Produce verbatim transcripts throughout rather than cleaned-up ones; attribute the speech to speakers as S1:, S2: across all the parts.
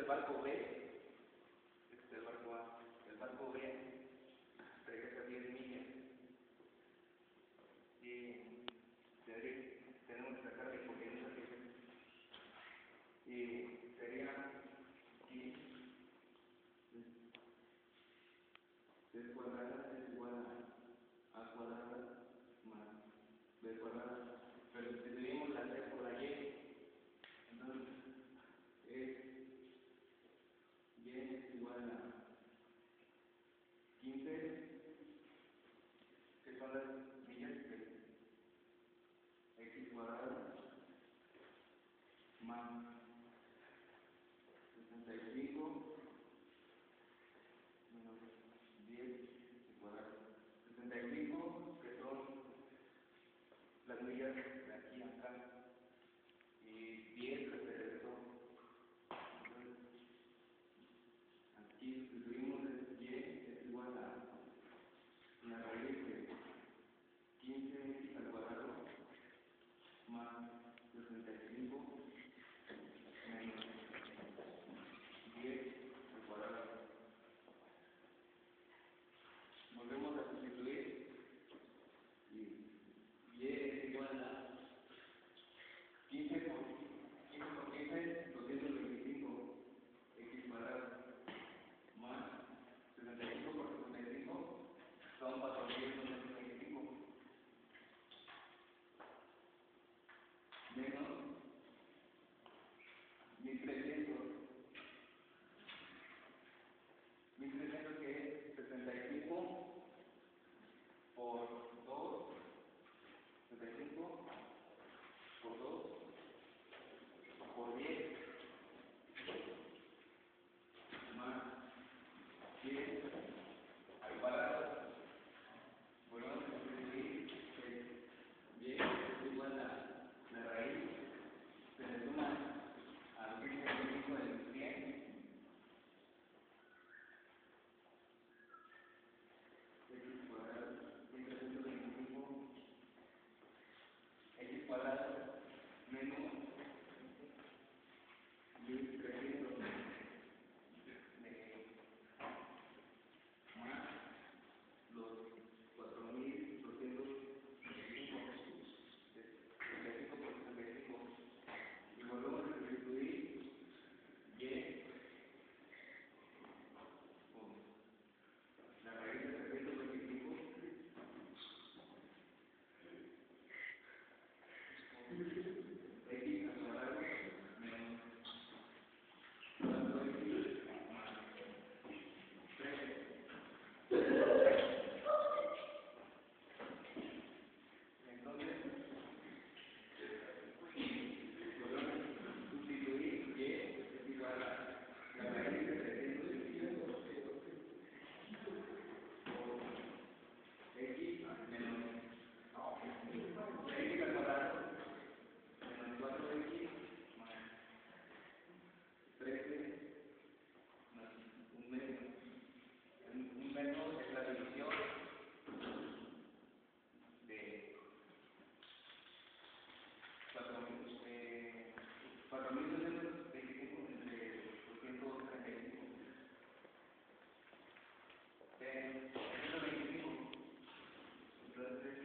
S1: barco B, este es el barco A, el barco B regresa diez millas y tenemos que sacar la hipotenusa y sería y b cuadrada es igual a a cuadrada más b cuadrada, pero si dividimos la c por la y, entonces es y es igual a quince, que son las millas de x cuadrado más sesenta y cinco menos diez cuadrado. sesenta y cinco, que son las millas de aquí a acá, y diez que se regresó. Entonces, aquí sustituimos el y es igual a la raíz de quince x al cuadrado más sesenta y cinco menos diez al cuadrado. Volvemos a sustituir y y es igual a quince por quince, doscientos veinticinco x cuadrado más sesenta y cinco por sesenta y cinco son cuatrocientos veinticinco menos mil trescientos, mil trescientos que es sesenta y cinco por dos, sesenta y cinco por dos por diez más diez al cuadrado. Volvemos a escribir y es igual a la raíz, se le suma a mil trescientos veinticinco del cien, x cuadrado, mil trescientos veinticinco x cuadrado menos mil trescientos más los cuatro mil doscientos sesenta y cinco, sesenta y cinco por sesenta y cinco, y volvemos a sustituir y con la raíz de trescientos veinticinco x al cuadrado menos cuatro x más trece. Entonces, podemos sustituir y es igual a la raíz de trescientos veinticinco por x menos x al cuadrado menos cuatro x más trece más un medio. Un medio es la división de cuatro mil doscientos veinticinco entre doscientos treinta y cinco. Eh, doscientos veinticinco. Entonces,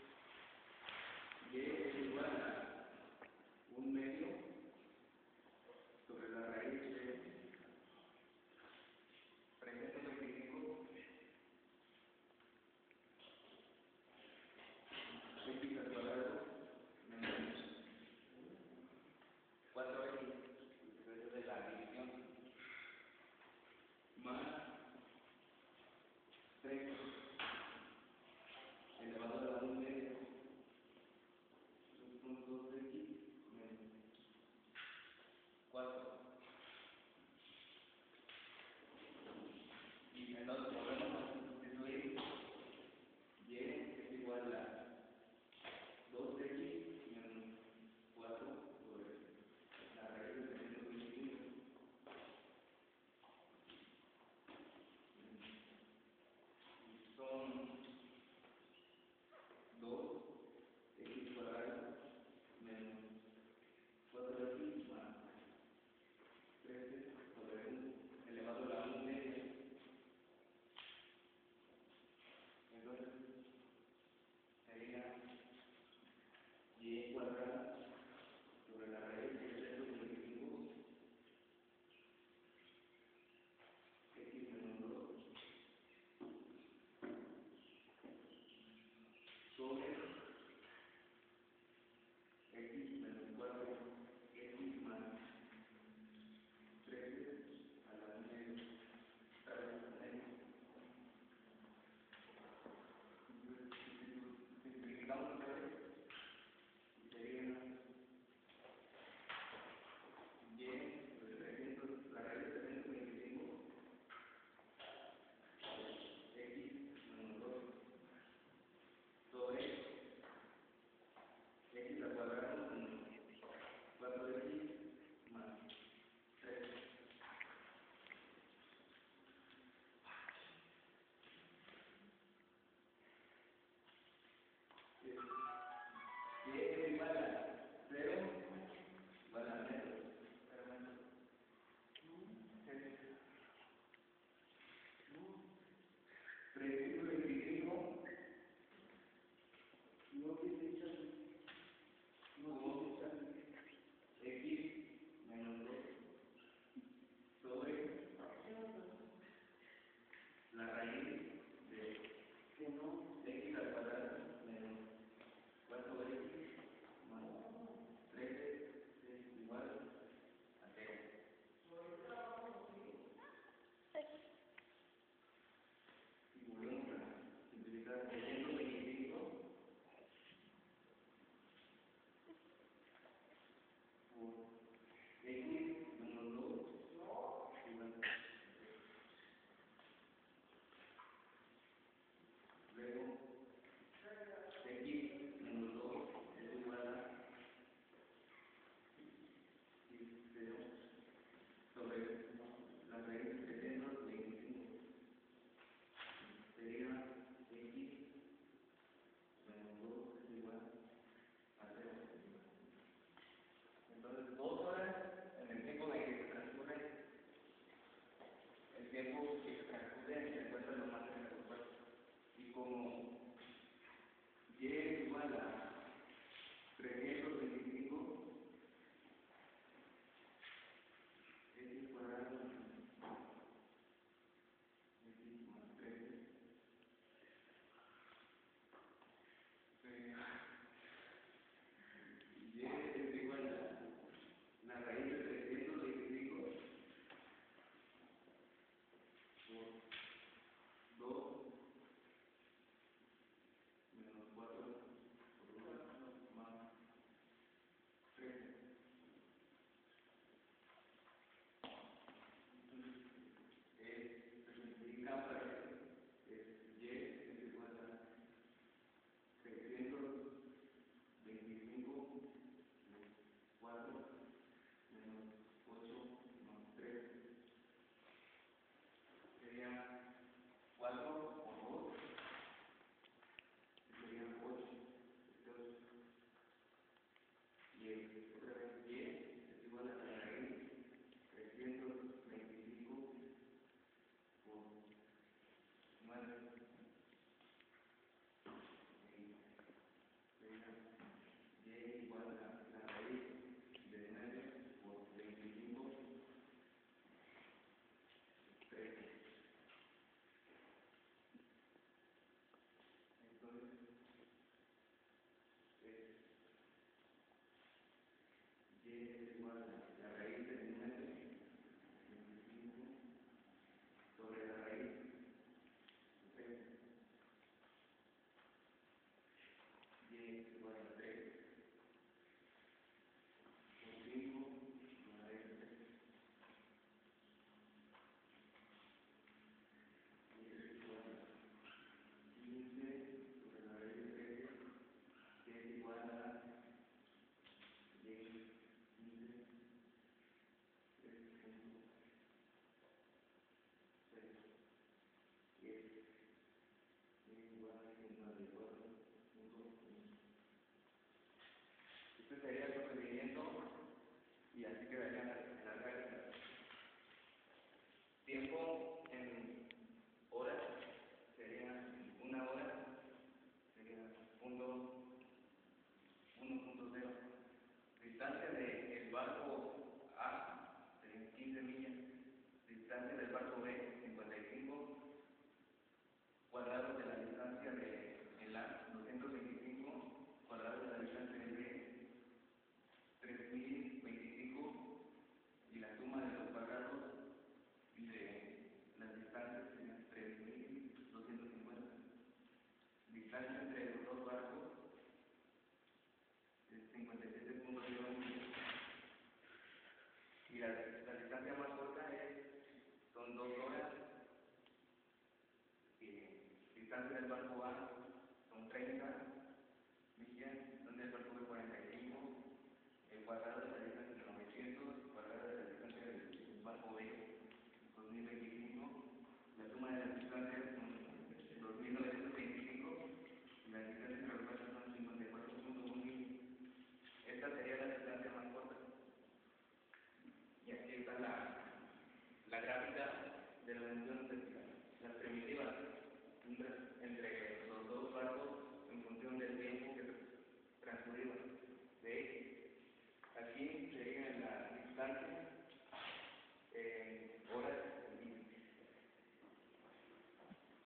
S1: y es igual a un medio sobre la raíz de trescientos veinticinco x al cuadrado menos cuatro x, eso es de la división, más tres elevado a un medio, son dos x menos cuatro. Y entonces volvemos a sustituir y es igual a dos x menos cuatro sobre la X menos dos igual. Luego, X menos dos es igual a y tenemos sobre la raíz de trescientos veinticinco. Sería X menos dos es igual a cero. Entonces, dos horas en el tiempo de que se transcurre, el tiempo que se transcurre se encuentra lo más cerca del cuerpo. Y como Y es igual a trescientos veinticinco, X cuadrado X más trece, y es igual a la raíz de trescientos veinticinco por dos menos cuatro por uno más trece. Es, se simplifica para que es Y es igual a trescientos veinticinco más cuatro menos ocho más tres. Sería cuatro por dos, sería ocho. Y el, otra vez Y es igual a la raíz trescientos veinticinco por nueve. Y sería Y igual a la raíz de nueve por veinticinco, trece. Entonces, es Y es igual a la raíz de nueve, veinticinco, sobre la raíz de trece. Y es igual a tres por cinco, la raíz de trece. Y es igual a quince sobre la raíz de trece, que es igual a diez, quince, tres punto seis. Y es igual a cincuenta y cuatro punto uno. Este sería el procedimiento y así quedaría en la, en la realidad. Tiempo en horas sería una hora, sería punto uno punto cero. Distancia del barco A serían quince millas. Distancia del barco B cincuenta y cinco. Cuadrados de la distancia de el A doscientos veinticinco. Cuadrados de la distancia del B tres mil veinticinco. Y la suma de los cuadrados de las distancias serían tres mil doscientos cincuenta. Distancia entre los dos barcos es cincuenta y siete punto cero millas. Y la, la distancia más corta es, son dos horas. Y distancia del barco A son treinta millas, distancia del barco B cuarenta y cinco. El cuadrado de la distancia de novecientos, el cuadrado de la distancia del barco B dos mil veinticinco. La suma de las distancias son dos mil novecientos veinticinco y la distancia entre los barcos son cincuenta y cuatro punto uno millas. Esta sería la distancia más corta. Y aquí está la, la gráfica de las dimensiones las primitivas entre los dos barcos en función del tiempo que